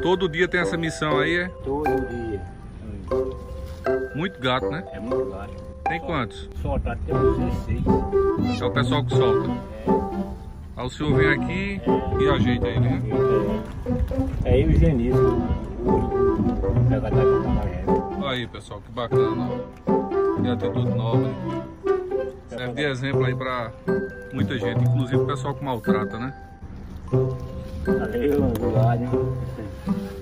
Todo dia tem essa missão aí, é? Todo dia. Muito gato, né? É muito gato. Tem quantos? Solta até uns 16. É o pessoal que solta. É. Aí o senhor vem aqui e ajeita aí, né? É eu e o Genilson, o pegador da maré. Olha aí, pessoal, que bacana. Que atitude nobre. Serve de exemplo aí pra muita gente, inclusive o pessoal que maltrata, né? Valeu, obrigado.